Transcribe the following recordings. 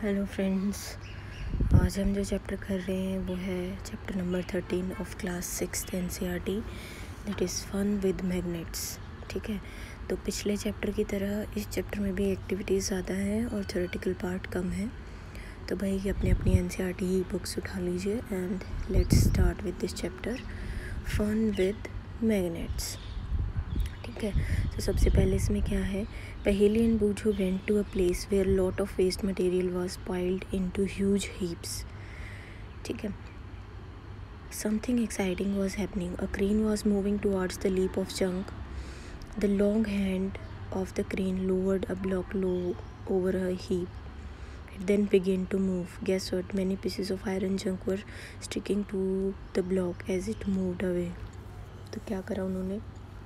Hello friends, आज हम जो चैप्टर कर रहे हैं वो है chapter number 13 of class 6th NCERT, that is fun with magnets. ठीक है, तो पिछले चैप्टर की तरह इस चैप्टर में भी एक्टिविटीज़ ज़्यादा हैं और थ्योरेटिकल पार्ट कम है। तो भाई अपनी अपनी NCERT बुक्स उठा लीजिए and let's start with this chapter fun with magnets. ठीक है, तो सबसे पहले इसमें क्या है, Paheli and Boojho went to a place where lot of waste material was piled into huge heaps. ठीक है, something exciting was happening, a crane was moving towards the heap of junk, the long hand of the crane lowered a block low over a heap, it then began to move. Guess what, many pieces of iron junk were sticking to the block as it moved away. तो क्या करा उन्होंने,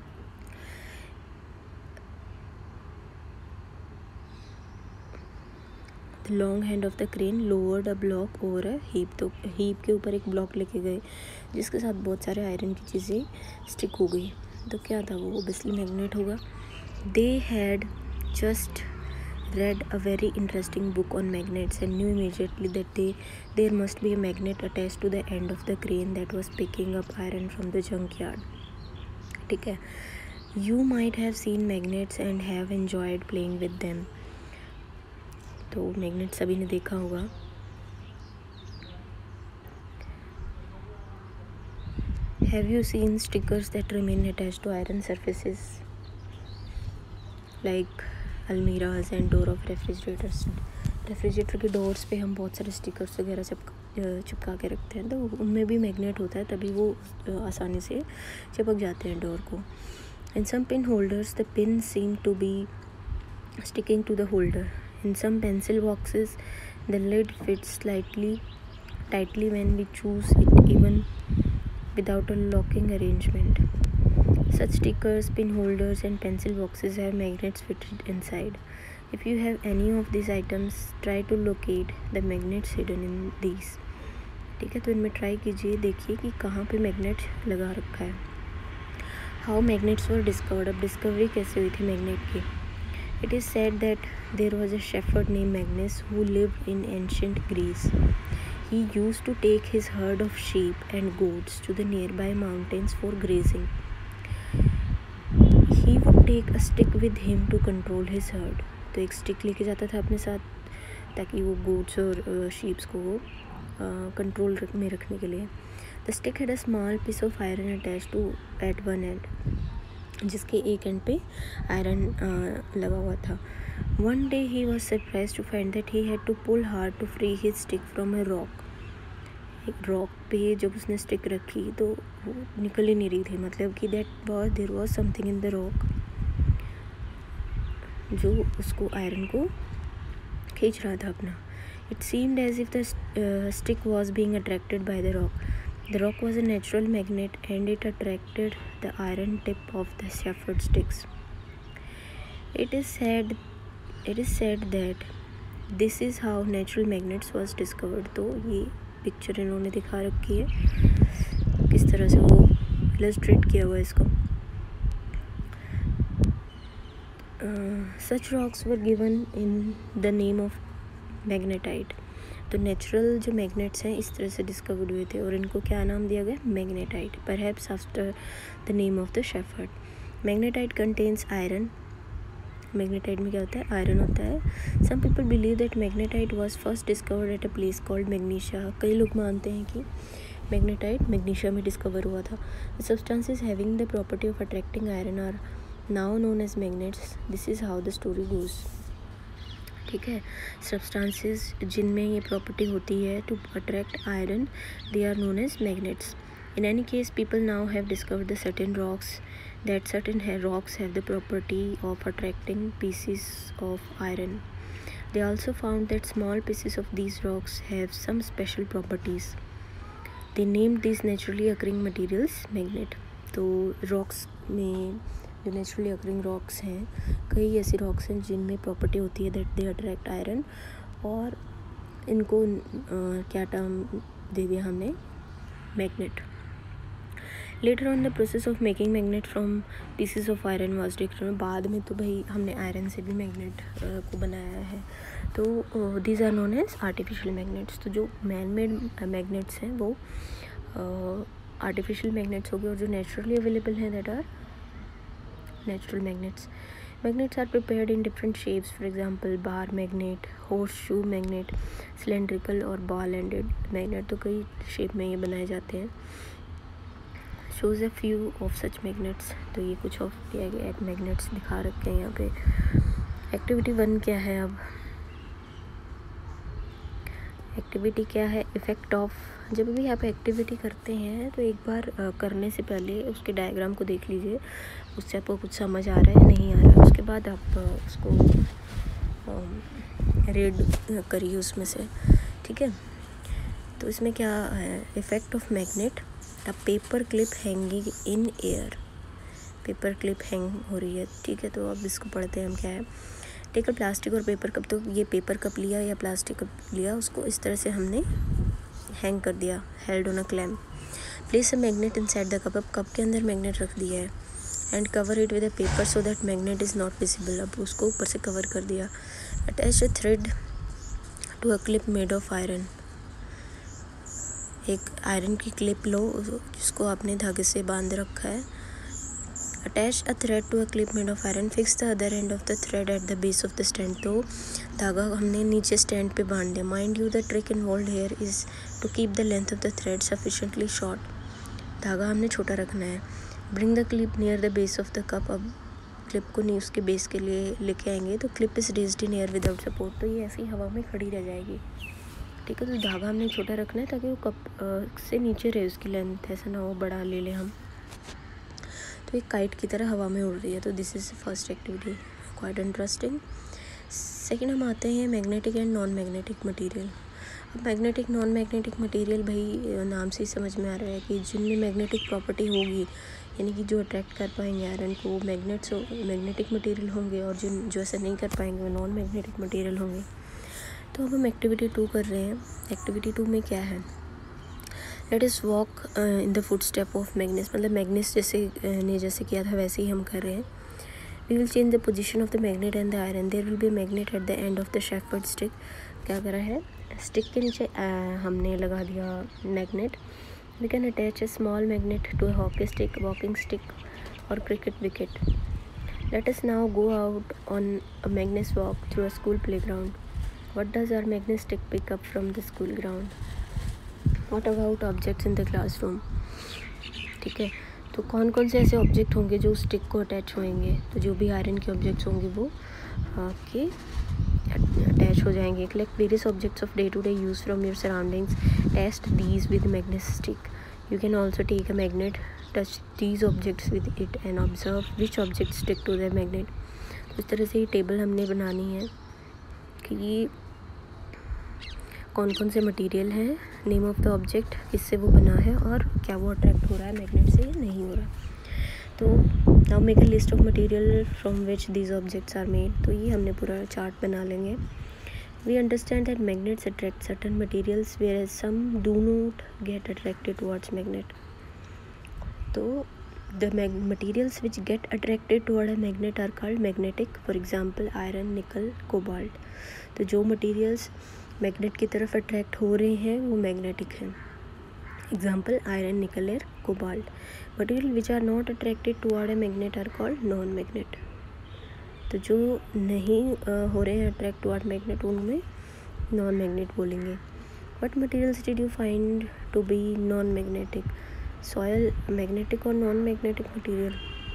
long hand of the crane lowered a block over a heap, तो heap के ऊपर एक block लेके गए जिसके साथ बहुत सारे आयरन की चीज़ें स्टिक हो गई। तो क्या था वो, ओबियसली मैग्नेट होगा। They had just read a very interesting book on magnets and knew immediately that there must be a magnet attached to the end of the crane that was picking up iron from the junkyard. ठीक है, you might have seen magnets and have enjoyed playing with them. तो magnet सभी ने देखा होगा। Have you seen stickers that remain attached to iron surfaces like almirahs and door of refrigerators. Refrigerator के doors पे हम बहुत सारे स्टिकर्स वगैरह चिपका के रखते हैं, तो उनमें भी मैग्नेट होता है, तभी वो आसानी से चिपक जाते हैं डोर को। In some pin holders the pin seem to be sticking to the holder. In some pencil boxes the lid fits tightly when we choose it even without a locking arrangement. Such stickers, pin holders and pencil boxes have magnets fitted inside. If you have any of these items, try to locate the magnets hidden in these. ठीक है, तो इनमें try कीजिए, देखिए कि कहाँ पे magnet लगा रखा है। How magnets were discovered, अब डिस्कवरी कैसे हुई थी मैग्नेट की। It is said that there was a shepherd named Magnus who lived in ancient Greece. He used to take his herd of sheep and goats to the nearby mountains for grazing. He would take a stick with him to control his herd. तो एक stick लेके जाता था अपने साथ ताकि वो goats और शीप्स को वो कंट्रोल में रखने के लिए। The stick had a small piece of iron attach to at one end, जिसके एक एंड पे आयरन लगा हुआ था। One day he was surprise to find that he had to pull hard to free his stick from a rock. एक rock पे जब उसने स्टिक रखी तो वो निकल ही नहीं रही थी, मतलब कि there was something in the rock जो उसको आयरन को खींच रहा था अपना। It seemed as if the stick was being attracted by the rock. The rock was a natural magnet and it attracted the iron tip of the shepherd sticks. It is said that this is how natural magnets was discovered. तो ये picture इन्होंने दिखा रखी है, किस तरह से वो इलस्ट्रेट किया हुआ है इसको. Such rocks were given in the name of magnetite. तो नेचुरल जो मैग्नेट्स हैं इस तरह से डिस्कवर्ड हुए थे और इनको क्या नाम दिया गया, magnetite, perhaps after the name of the shepherd. Magnetite contains iron. Magnetite में क्या होता है, आयरन होता है. Some people believe that magnetite was first discovered at a place called Magnesia. कई लोग मानते हैं कि मैग्नेटाइट मैग्नीशिया में डिस्कवर हुआ था. The substances having the property of attracting iron are now known as magnets. This is how the story goes. ठीक है, सब्सटेंसेस जिनमें ये प्रॉपर्टी होती है to attract iron, they are known as magnets. In any case, people now have discovered that certain rocks have the property of attracting pieces of iron. They also found that small pieces of these rocks have some special properties. They named these naturally occurring materials magnet. तो rocks में जो naturally occurring rocks हैं, कई ऐसी rocks हैं जिनमें property होती है that they attract iron, और इनको क्या टर्म दे दिया हमने, magnet. Later on the process of making magnet from pieces of iron was discovered. बाद में तो भाई हमने आयरन से भी मैग्नेट को बनाया है. तो these are known as artificial magnets. तो जो मैन मेड मैग्नेट्स हैं वो आर्टिफिशियल मैग्नेट्स हो गए, और जो नेचुरली अवेलेबल हैं that are natural magnets. Magnets are prepared in different shapes, for example bar magnet, horseshoe magnet, cylindrical और ball ended magnet। तो कई शेप में ये बनाए जाते हैं। shows a few of such magnets। तो ये कुछ ऑफ मैग्नेट्स दिखा रखे हैं यहाँ पे। एक्टिविटी 1 क्या है? अब एक्टिविटी क्या है? Effect of. जब भी आप एक्टिविटी करते हैं तो एक बार करने से पहले उसके डायग्राम को देख लीजिए, उससे आपको कुछ समझ आ रहा है या नहीं आ रहा है। उसके बाद आप उसको रीड करिए उसमें से, ठीक है। तो इसमें क्या है? Effect of magnet, a paper clip hanging in air. Paper clip hang हो रही है, ठीक है। तो अब इसको पढ़ते हैं हम क्या है। टेक अ प्लास्टिक और पेपर कप। तो ये पेपर कप लिया या प्लास्टिक कप लिया, उसको इस तरह से हमने हैंग कर दिया, held on a clamp. Place a magnet inside the cup. अब कप के अंदर मैग्नेट रख दिया है। And cover it with a paper so that magnet is not visible. अब उसको ऊपर से कवर कर दिया। Attach a thread to a clip made of iron. एक आयरन की क्लिप लो जिसको आपने धागे से बांध रखा है। Attach a thread to a clip made of iron. Fix the other end of the thread at the base of the stand. तो धागा हमने नीचे स्टैंड पे बांध दिया। Mind you the trick involve here is to keep the length of the thread sufficiently short. धागा हमने छोटा रखना है। Bring the clip near the base of the cup. अब क्लिप को नहीं उसके बेस के लिए लेके आएंगे। तो clip is raised in air without support. तो ये ऐसी हवा में खड़ी रह जाएगी, ठीक है। तो धागा हमने छोटा रखना है ताकि वो कप से नीचे रहे उसकी लेंथ, ऐसा ना हो बड़ा ले लें हम। तो एक काइट की तरह हवा में उड़ रही है। तो this is first activity, quite interesting. Second हम आते हैं magnetic and non magnetic material. अब मैग्नेटिक नॉन मैग्नेटिक मटेरियल, भाई नाम से ही समझ में आ रहा है कि जिनमें मैग्नेटिक प्रॉपर्टी होगी, यानी कि जो अट्रैक्ट कर पाएंगे आयरन को, मैग्नेटिक मटेरियल होंगे, और जो ऐसा नहीं कर पाएंगे वो नॉन मैग्नेटिक मटेरियल होंगे। तो अब हम एक्टिविटी 2 कर रहे हैं। एक्टिविटी 2 में क्या है? Let us walk in the footstep of Magnes. मतलब मैग्नेस जैसे किया था वैसे ही हम कर रहे हैं। We will change the position of the magnet and the iron. There will be magnet at the end of the shepherd stick. क्या करा है? स्टिक के नीचे हमने लगा दिया magnet. We can attach a small magnet to a hockey stick, walking stick और cricket wicket. Let us now go out on a Magnes walk through a school playground. What does our magnet stick pick up from the school ground? What about objects in the classroom? ठीक है। तो कौन कौन से ऐसे object होंगे जो stick को अटैच होंगे? तो जो भी आयरन के ऑब्जेक्ट्स होंगे वो आपके अटैच हो जाएंगे। Collect various objects of day to day use from your surroundings. Test these with magnet stick. You can also take a magnet, touch these objects with it and observe which object stick to the magnet. तो इस तरह से ये table हमने बनानी है कि कौन कौन से मटेरियल हैं, नेम ऑफ द ऑब्जेक्ट, किससे वो बना है, और क्या वो अट्रैक्ट हो रहा है मैग्नेट से या नहीं हो रहा। तो now make a list of material from which these objects are made. तो ये हमने पूरा चार्ट बना लेंगे। We understand that magnets attract certain materials where some do not get attracted towards magnet. तो the materials which get attracted toward a magnet are called magnetic, for example iron, nickel, cobalt। तो जो materials magnet की तरफ attract हो रहे हैं वो magnetic हैं। एग्जाम्पल आयरन, निकल और cobalt. Material which are not attracted toward a magnet are called non magnet. तो जो नहीं हो रहे हैं अट्रैक्ट टुवर्ड मैग्नेट उनमें नॉन मैग्नेट बोलेंगे। What materials did you find to be non magnetic? Soil magnetic और नॉन मैग्नेटिक मटेरियल।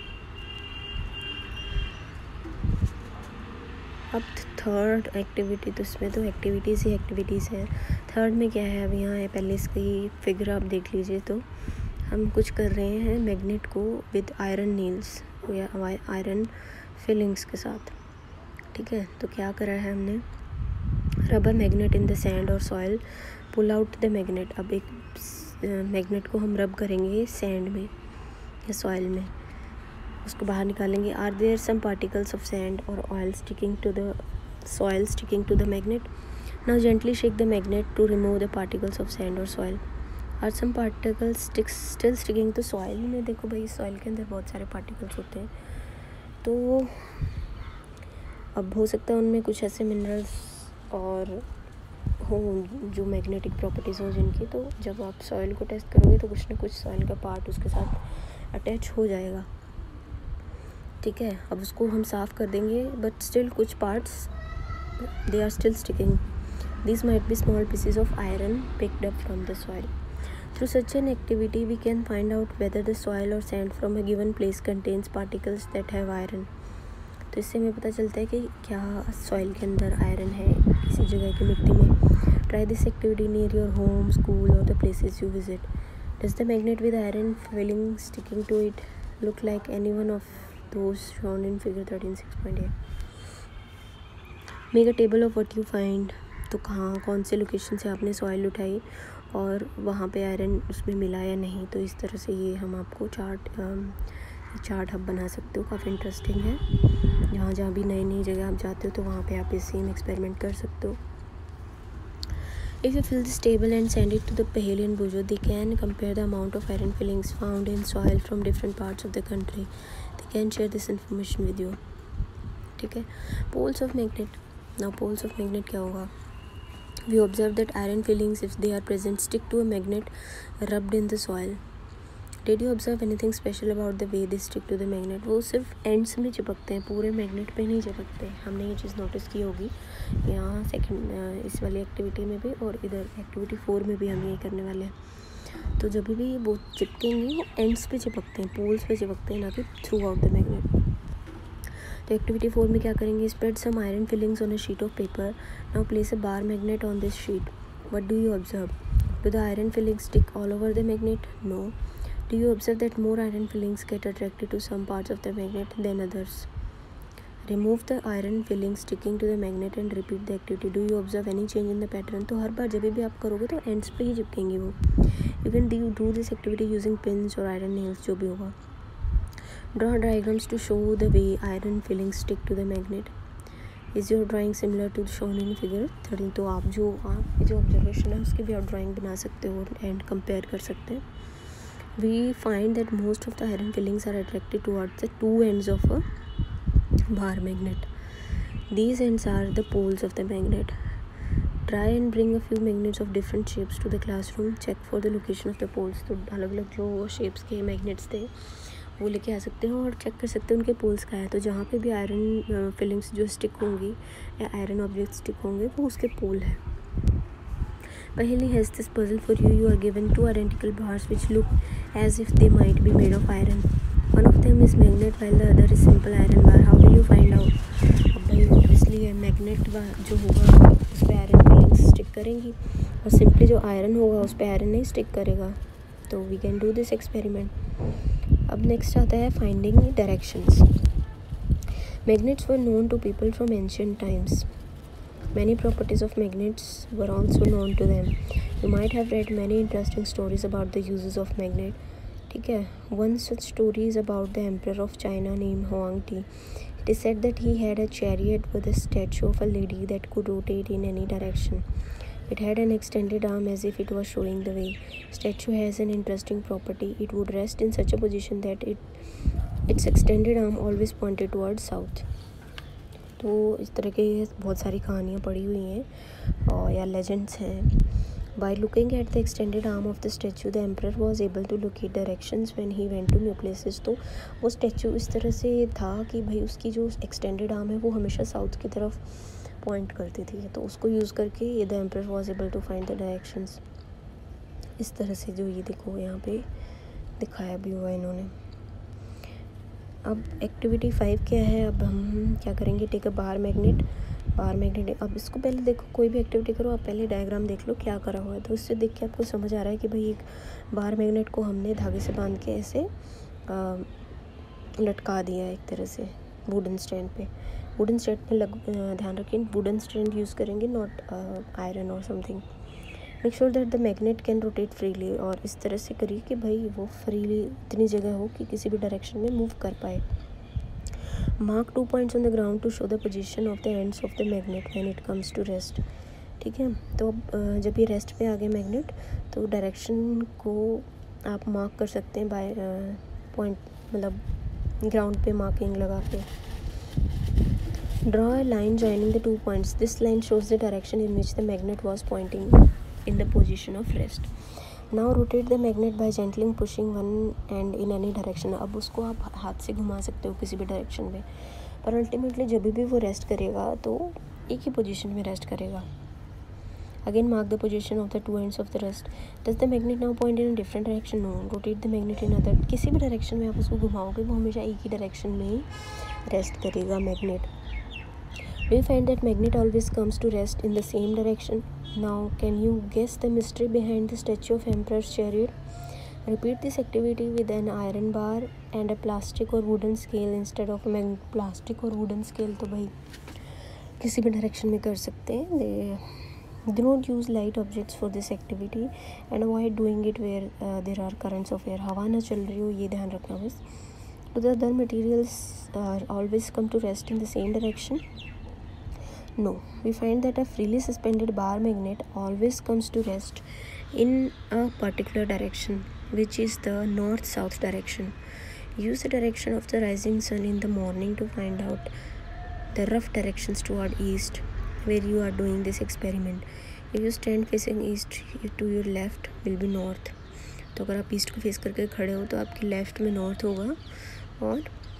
अब थर्ड एक्टिविटी, तो इसमें तो एक्टिविटीज़ ही एक्टिविटीज़ हैं। थर्ड में क्या है? अब यहाँ है, पहले इसकी फिगर आप देख लीजिए। तो हम कुछ कर रहे हैं मैग्नेट को विद आयरन नील्स या आयरन फिलिंग्स के साथ, ठीक है। तो क्या करा है हमने? Rubber magnet in the sand और soil, pull out the magnet. अब एक मैग्नेट को हम रब करेंगे सैंड में या सॉयल में, उसको बाहर निकालेंगे। Are there some particles of sand और oil sticking to the soil sticking to the magnet? Now gently shake the magnet to remove the particles of sand और soil. Are some particles still sticking? तो soil में देखो भाई, soil के अंदर बहुत सारे पार्टिकल्स होते हैं। तो अब हो सकता है उनमें कुछ ऐसे मिनरल्स और हो जो मैग्नेटिक प्रॉपर्टीज़ हो जिनकी, तो जब आप सॉइल को टेस्ट करोगे तो कुछ ना कुछ सॉइल का पार्ट उसके साथ अटैच हो जाएगा, ठीक है। अब उसको हम साफ़ कर देंगे, बट स्टिल कुछ parts they are still sticking. These might be small pieces of iron picked up from the soil. Through such an activity, we can find out whether the soil or sand from a given place contains particles that have iron. तो इससे हमें पता चलता है कि क्या soil के अंदर आयरन है किसी जगह की मिट्टी में. Try this activity near your home, school or the places you visit. Does the magnet with iron filling sticking to it look like any one of those shown in figure 13.6.8? Make a table of what you find. तो कहाँ कौन से location से आपने soil उठाई और वहाँ पे आयरन उसमें मिला या नहीं. तो इस तरह से ये हम आपको चार्ट आप बना सकते हो. काफ़ी इंटरेस्टिंग है. जहाँ जहाँ भी नई नई जगह आप जाते हो तो वहाँ पे आप ये सेम एक्सपेरिमेंट कर सकते हो. If you fill this table and send it to the Paheli and Bujo, they can compare the amount of iron fillings found in soil from different parts of the country. They can share this information with you. ठीक है. Poles of magnet. Now poles of magnet क्या होगा? We observe that iron fillings, if they are present, stick to a magnet rubbed in the soil. Did you observe anything special about the way they stick to the magnet? वो सिर्फ ends में चिपकते हैं, पूरे magnet पे नहीं चिपकते. हमने ये चीज़ notice की होगी यहाँ सेकंड इस वाली एक्टिविटी में भी, और इधर एक्टिविटी 4 में भी हम ये करने वाले हैं. तो जब भी वो चिपकेंगे वो एंड्स पे चिपकते हैं, पोल्स पे चिपकते हैं, ना कि थ्रू आउट द मैग्नेट. तो एक्टिविटी 4 में क्या करेंगे? Spread some iron filings on a sheet of paper. Now place a bar magnet on this sheet. What do you observe? Do the iron filings stick all over the magnet? No. Do you observe that more iron filings get attracted to some parts of the magnet than others? Remove the iron filing sticking to the magnet and repeat the activity. Do you observe any change in the pattern? तो हर बार जब भी आप करोगे तो ends पे ही चिपकेंगी वो. You can do this activity using pins और आयरन नेल्स, जो भी होगा. Draw diagrams to show the way iron fillings stick to the magnet. Is your drawing similar to shown in figure 13? तो आप जो ऑब्जर्वेशन है उसकी भी आप ड्राइंग बना सकते हो एंड कंपेयर कर सकते हैं. We find that most of the iron fillings are attracted towards the two ends of a bar magnet. These ends are the poles of the magnet. Try and bring a few magnets of different shapes to the classroom. Check for the location of the poles. तो अलग अलग जो shapes के magnets थे वो लेके आ सकते हो और चेक कर सकते हो उनके पोल्स का है. तो जहाँ पे भी आयरन फिलिंग्स जो स्टिक होंगी या आयरन ऑब्जेक्ट स्टिक होंगे वो उसके पोल है. Paheli has this puzzle for you. You are given two identical bars which look as if they might be made of iron. One of them is magnet while the other is simple iron bar. How will you find out? अब भाई obviously magnet जो होगा उस पर iron filings stick करेंगी और simply जो iron होगा उस पर आयरन नहीं स्टिक करेगा. तो we can do this experiment. अब नेक्स्ट आता है finding directions. Magnets were known to people from ancient times. Many properties of magnets were also known to them. You might have read many interesting stories about the uses of magnet. ठीक है. One such story is about the emperor of China named Huang Ti. It is said that he had a chariot with a statue of a lady that could rotate in any direction. It had an extended arm as if it was showing the way. Statue has an interesting property. It would rest in such a position that its extended arm always pointed towards south. तो इस तरह के बहुत सारी कहानियाँ पड़ी हुई हैं और या लेजेंड्स हैं. By looking at the extended arm of the statue, the emperor was able to locate directions when he went to new places. तो वो स्टैचू इस तरह से था कि भाई उसकी जो एक्सटेंडेड आर्म है वो हमेशा साउथ की तरफ पॉइंट करती थी. तो उसको यूज़ करके ये the emperor was able to find the directions. इस तरह से जो ये देखो यहाँ पे दिखाया भी हुआ इन्होंने. अब एक्टिविटी 5 क्या है? अब हम क्या करेंगे? Take a bar magnet. अब इसको पहले देखो, कोई भी एक्टिविटी करो आप पहले डायग्राम देख लो क्या करा हुआ है. तो इससे देख के आपको समझ आ रहा है कि भाई एक बार मैग्नेट को हमने धागे से बांध के ऐसे लटका दिया है एक तरह से वुडन स्टैंड पे. वुडन स्टैंड में ध्यान रखें वुडन स्टैंड यूज़ करेंगे, नॉट आयरन और something. Make sure that the magnet can rotate freely. और इस तरह से करिए कि भाई वो फ्रीली इतनी जगह हो कि किसी भी डायरेक्शन में मूव कर पाए. Mark 2 points on the ground to show the position of the ends of the magnet when it comes to rest. ठीक है. तो अब जब ये रेस्ट पे आ गए मैग्नेट तो डायरेक्शन को आप मार्क कर सकते हैं बाय पॉइंट, मतलब ग्राउंड पे मार्किंग लगा के. Draw a line joining the 2 points. This line shows the direction in which the magnet was pointing in the position of rest. Now rotate the magnet by gently pushing one end in any direction. अब उसको आप हाथ से घुमा सकते हो किसी भी डायरेक्शन में, पर अल्टीमेटली जब भी वो रेस्ट करेगा तो एक ही पोजीशन में रेस्ट करेगा. Again mark the position of the two ends of the rest. Does the magnet now point in a different direction? No. Rotate the magnet in other. किसी भी डायरेक्शन में आप उसको घुमाओगे वो हमेशा एक ही डायरेक्शन में ही रेस्ट करेगा magnet. Do you find that magnet always comes to rest in the same direction? Now can you guess the mystery behind the statue of Emperor's chariot? Repeat this activity with an iron bar and a plastic or wooden scale instead of a magnet. Plastic और wooden scale तो भाई किसी भी direction में कर सकते हैं. Do not use light objects for this activity and avoid doing it where there are currents of air. हवा ना चल रही हो ये ध्यान रखना बस. Do the other materials always come to rest in the same direction? No. We find that a freely suspended bar magnet always comes to rest in a particular direction, which is the north-south direction. Use the direction of the rising sun in the morning to find out the rough directions toward east where you are doing this experiment. If you stand facing east, to your left will be north. तो अगर आप east को face करके खड़े हो तो आपके left में नॉर्थ होगा, और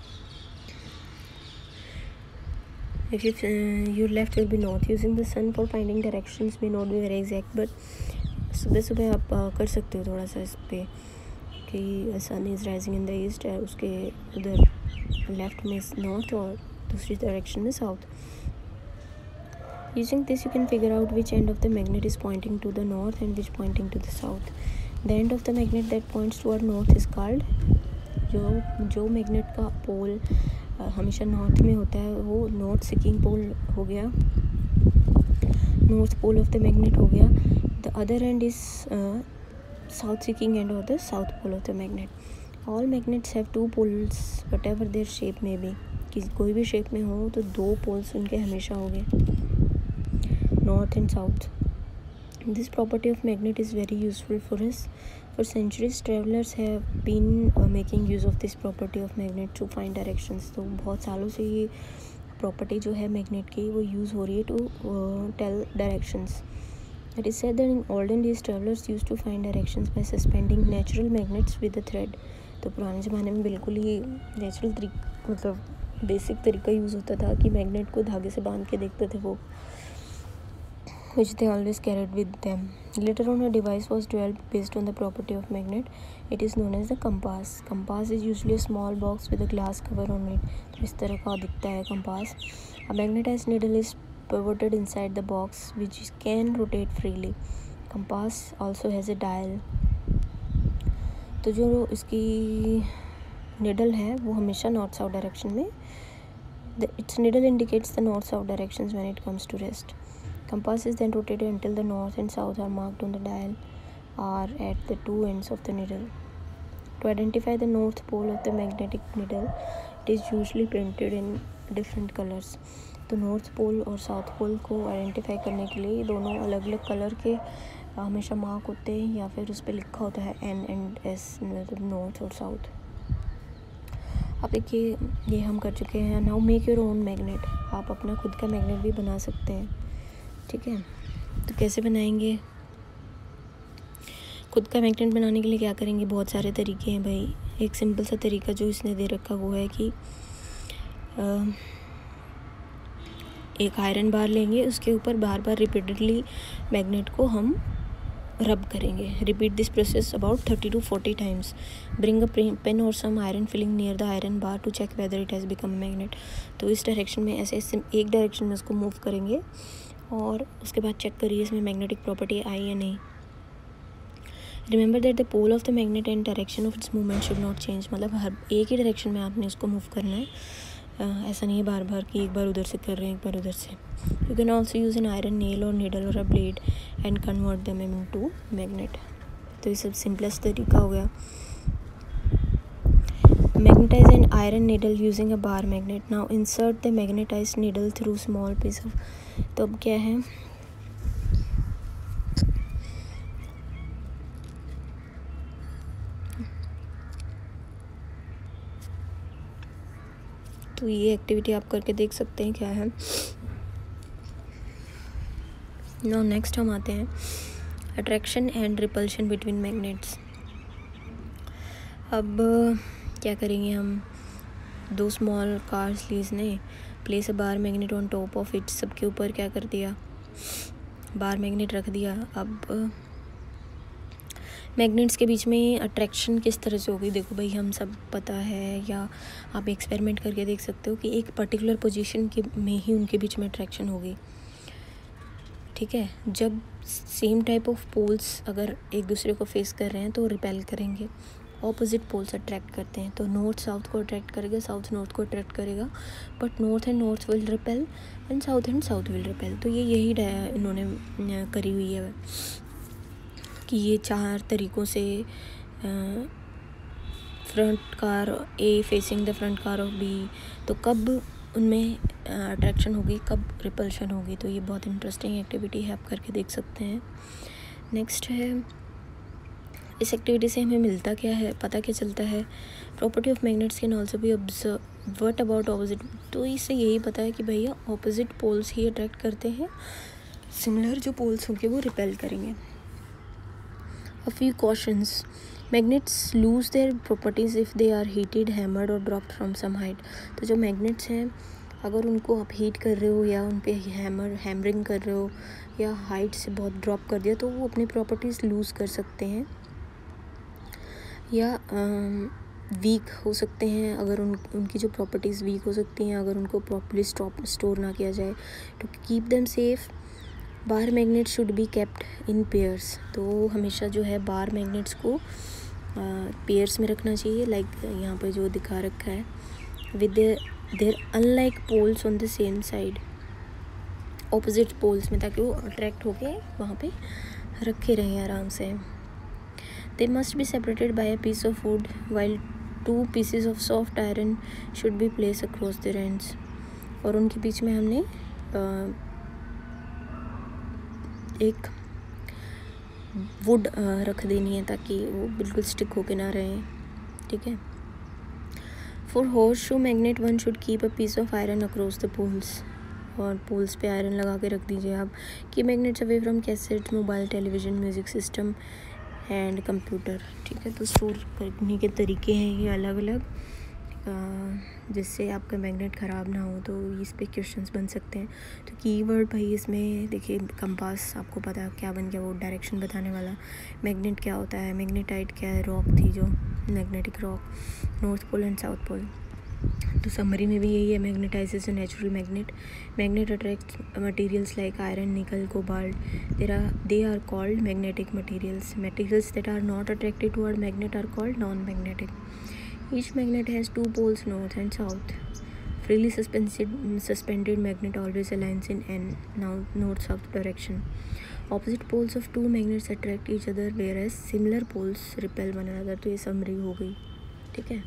if you your left will be north. Using the sun for finding directions may not be very exact, but सुबह सुबह आप कर सकते हो थोड़ा सा इस पे कि sun is rising in the east, उसके उधर लेफ्ट में नॉर्थ और दूसरी डायरेक्शन में south. Using this you can figure out which end of the magnet is pointing to the north and which pointing to the south. The end of the magnet that points toward north is called, जो magnet का pole हमेशा north में होता है वो north seeking pole हो गया, north pole of the magnet हो गया. The other end is south seeking end of the south pole of the magnet. All magnets have two poles whatever their shape में भी. कोई भी shape में हो तो दो पोल्स उनके हमेशा होंगे, north and south. This property of magnet is very useful for us. For centuries travelers have been making use of this property of magnet to find directions. तो बहुत सालों से ये प्रॉपर्टी जो है मैग्नेट की वो यूज़ हो रही है to tell directions. It is said that in olden days travelers used to find directions by suspending natural magnets with a thread. तो पुराने ज़माने में बिल्कुल ही नेचुरल तरीका, मतलब बेसिक तरीका यूज़ होता था कि मैग्नेट को धागे से बांध के देखते थे वो, which they always carried with them. Later on a device was developed based on the property of magnet. It is known as the compass. Compass is usually a small box with a glass cover on it. तो इस तरह का दिखता है compass. A magnetized needle is pivoted inside the box which can rotate freely. Compass also has a dial. तो जो इसकी needle है वो हमेशा north south direction में, its needle indicates the north south directions when it comes to rest. Compass is then rotated until the north and south are marked on the dial or at the two ends of the needle. To identify the north pole of the magnetic needle, it is usually painted in different colors. तो north pole और south पोल को identify करने के लिए दोनों अलग अलग colour के हमेशा मार्क होते हैं, या फिर उस पर लिखा होता है N and S, मतलब नॉर्थ और साउथ. अब देखिए ये हम कर चुके हैं. Now make your own magnet. आप अपना खुद का मैग्नेट भी बना सकते हैं, ठीक है. तो कैसे बनाएंगे खुद का मैग्नेट? बनाने के लिए क्या करेंगे, बहुत सारे तरीके हैं भाई. एक सिंपल सा तरीका जो इसने दे रखा वो है कि एक आयरन बार लेंगे, उसके ऊपर बार बार रिपीटेडली मैग्नेट को हम रब करेंगे. Repeat this process about 30 to 40 times. Bring a pen और some iron filing near the iron bar to check whether it has become magnet. तो इस डायरेक्शन में ऐसे एक डायरेक्शन में उसको मूव करेंगे और उसके बाद चेक करिए इसमें मैग्नेटिक प्रॉपर्टी आई या नहीं. Remember that the pole of the magnet and direction of its movement should not change. मतलब हर एक ही डायरेक्शन में आपने इसको मूव करना है, ऐसा नहीं है बार बार कि एक बार उधर से कर रहे हैं एक बार उधर से. You can also use an iron nail और नीडल और a blade and convert them into magnet. तो ये सब सिंपलेस्ट तरीका हो गया. Magnetize an iron needle using a bar magnet. Now insert the magnetized needle through small piece of. तो अब क्या है, तो ये एक्टिविटी आप करके देख सकते हैं क्या है। नाउ नेक्स्ट हम आते हैं attraction and repulsion between magnets. अब क्या करेंगे हम, 2 स्मॉल कार्स लीज ने place a bar magnet on top of it, सबके ऊपर क्या कर दिया, बार मैग्नेट रख दिया। अब मैग्नेट्स के बीच में अट्रैक्शन किस तरह से होगी, देखो भाई हम सब पता है या आप एक्सपेरिमेंट करके देख सकते हो कि एक पर्टिकुलर पोजीशन के में ही उनके बीच में अट्रैक्शन होगी, ठीक है। जब सेम टाइप ऑफ पोल्स अगर एक दूसरे को फेस कर रहे हैं तो रिपेल करेंगे, ऑपोजिट पोल्स अट्रैक्ट करते हैं, तो नॉर्थ साउथ को अट्रैक्ट करेगा, साउथ नॉर्थ को अट्रैक्ट करेगा, but north and north will repel and south will repel. तो ये यही इन्होंने करी हुई है कि ये 4 तरीक़ों से front car A facing the front car of B, तो कब उनमें अट्रैक्शन होगी, कब रिपल्शन होगी। तो ये बहुत इंटरेस्टिंग एक्टिविटी है, आप करके देख सकते हैं। नेक्स्ट है, इस एक्टिविटी से हमें मिलता क्या है, पता क्या चलता है, property of magnets can also be observe, what about opposite. तो इससे यही पता है कि भैया ऑपोजिट पोल्स ही अट्रैक्ट करते हैं, सिमिलर जो पोल्स होंगे वो रिपेल करेंगे। A few cautions. Magnets lose their properties if they are heated, hammered or dropped from some height. तो जो मैग्नेट्स हैं अगर उनको आप हीट कर रहे हो या उन पे हैमरिंग कर रहे हो या हाइट से बहुत ड्रॉप कर दिया तो वो अपनी प्रॉपर्टीज़ लूज़ कर सकते हैं या वीक हो सकते हैं। अगर उनकी जो प्रॉपर्टीज़ वीक हो सकती हैं अगर उनको प्रॉपर्ली स्टोर ना किया जाए। To keep them safe, bar magnet should be kept in pairs. तो हमेशा जो है बार मैग्नेट्स को पेयर्स में रखना चाहिए, लाइक यहाँ पर जो दिखा रखा है, with their unlike poles on the same side, opposite poles में, ताकि वो अट्रैक्ट होके वहाँ पे रखे रहें आराम से। They must be separated by a piece of wood while 2 pieces of soft iron should be place across their ends. और उनके बीच में हमने एक वुड रख देनी है ताकि वो बिल्कुल स्टिक होके ना रहे, ठीक है। For horseshoe magnet one should keep a piece of iron across the poles, और पोल्स पे आयरन लगा के रख दीजिए आप। Keep magnets away from cassette, mobile, television, music system and computer, ठीक है। तो स्टोर करने के तरीके हैं ये अलग अलग, जिससे आपका मैग्नेट ख़राब ना हो। तो इस पे क्वेश्चंस बन सकते हैं। तो कीवर्ड भाई इसमें देखिए, कंपास आपको पता क्या बन गया, वो डायरेक्शन बताने वाला। मैग्नेट क्या होता है, मैग्नेटाइट क्या है, रॉक थी जो magnetic rock, north pole and south pole. तो समरी में भी यही है, magnetize a natural magnet, magnet attract materials like iron, nickel, cobalt, they are called magnetic materials. Materials that are not attracted toward magnet are called non magnetic. Each magnet has 2 poles, north and south. Freely suspended magnet always aligns in n north-south direction. Opposite poles of 2 magnets attract each other, whereas similar poles repel one another. तो ये summary हो गई, ठीक है।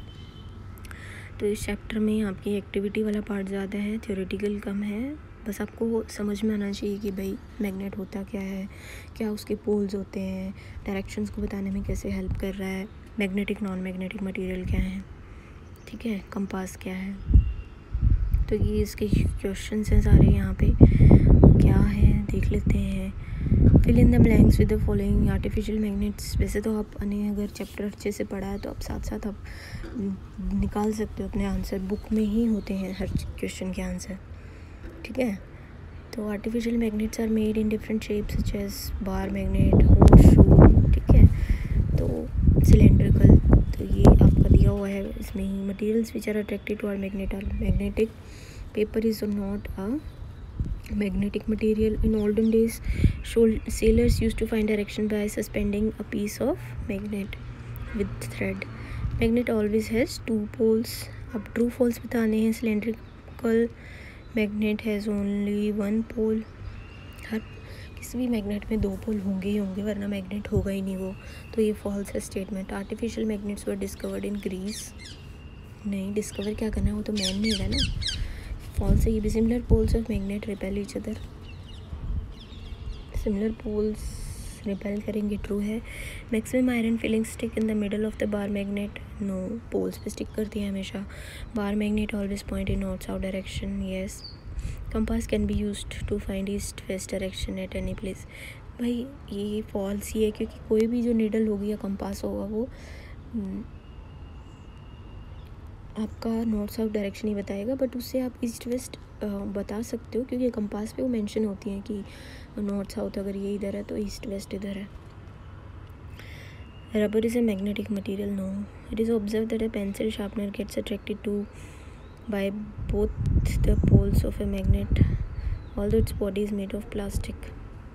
तो इस chapter में आपकी एक्टिविटी वाला पार्ट ज़्यादा है, थ्योरेटिकल कम है। बस आपको समझ में आना चाहिए कि भाई मैग्नेट होता क्या है, क्या उसके पोल्स होते हैं, डायरेक्शंस को बताने में कैसे हेल्प कर रहा है, मैग्नेटिक नॉन मैग्नेटिक मटेरियल क्या है, ठीक है, कंपास क्या है। तो ये इसके क्वेश्चंस हैं सारे, यहाँ पे क्या है देख लेते हैं। Fill in the blanks with the following artificial magnets. वैसे तो आपने अगर चैप्टर अच्छे से पढ़ा है तो आप साथ साथ आप निकाल सकते हो अपने आंसर, बुक में ही होते हैं हर क्वेश्चन के आंसर, ठीक है। तो artificial magnets are made in different shapes such as bar magnet, horseshoe, ठीक है। तो सिलेंड्रिकल, तो ये आपका दिया हुआ है इसमें ही। Materials which are attracted to are magnet are magnetic, paper is not a magnetic material. In olden days, sailors used to find direction by suspending a piece of magnet with thread. Magnet always has 2 poles. अब true false बताने हैं। cylindrical magnet has only 1 pole. हर किसी भी magnet में 2 पोल होंगे ही होंगे, वरना magnet होगा ही नहीं वो। तो ये फॉल्स है statement. Artificial magnets were discovered in Greece. नहीं, डिस्कवर क्या करना है, वो तो मैन नहीं है ना। फॉल्स है ये भी। Similar poles of magnet repel each other. Similar poles repel करेंगे, ट्रू है। Maximum iron filing stick in the middle of the bar magnet, no, poles पे स्टिक करती है हमेशा। Bar magnet always point in north south direction, yes. Compass can be used to find east west direction at any place, भाई ये false ही है, क्योंकि कोई भी जो नीडल होगी या कंपास होगा वो आपका नॉर्थ साउथ डायरेक्शन ही बताएगा, बट उससे आप ईस्ट वेस्ट बता सकते हो, क्योंकि कंपास पे वो मेंशन होती हैं कि नॉर्थ साउथ अगर ये इधर है तो ईस्ट वेस्ट इधर है। Rubber is a magnetic material, no. It is observe that a pencil sharpener gets attracted to by both the poles of a magnet although its body is made of plastic.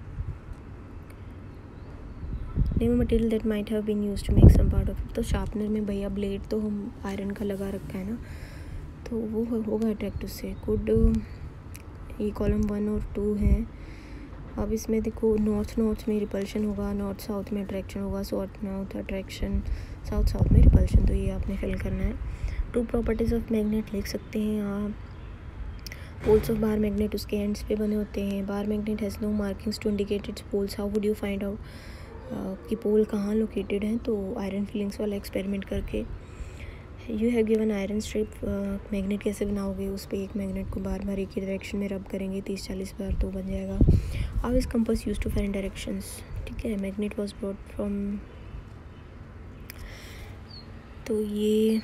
Name material that might have been used to make some part of it, तो sharpener में भैया blade तो हम iron का लगा रखा है ना, तो वो होगा अट्रैक्ट उससे। कुड, ये कॉलम 1 और 2 हैं। अब इसमें देखो नॉर्थ नॉर्थ में रिपल्शन होगा, नॉर्थ साउथ में अट्रैक्शन होगा, south north attraction, south south में रिपल्शन, तो ये आपने फिल करना है। टू प्रॉपर्टीज़ ऑफ मैग्नेट लिख सकते हैं आप। पोल्स ऑफ बार मैग्नेट उसके एंड्स पे बने होते हैं। Bar magnet has no markings to indicate its poles, how would you find out कि पोल कहाँ लोकेटेड हैं, तो आयरन फीलिंग्स वाला एक्सपेरिमेंट करके। You have given iron strip, magnet कैसे बनाओगे, उस पर एक मैग्नेट को बार बार एक ही डायरेक्शन में रब करेंगे 30-40 बार तो बन जाएगा। How is compass use to find directions, ठीक है। मैग्नेट वॉज ब्रॉट फ्रॉम, तो ये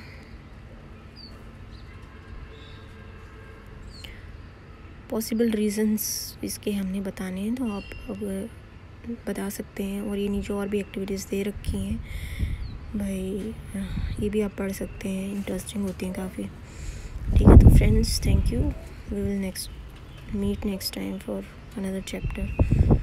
पॉसिबल रीजंस इसके हमने बताने हैं, तो आप अब बता सकते हैं। और ये नीचे और भी एक्टिविटीज़ दे रखी हैं भाई, ये भी आप पढ़ सकते हैं, इंटरेस्टिंग होती हैं काफ़ी, ठीक है। तो friends, thank you, we will meet next time for another chapter.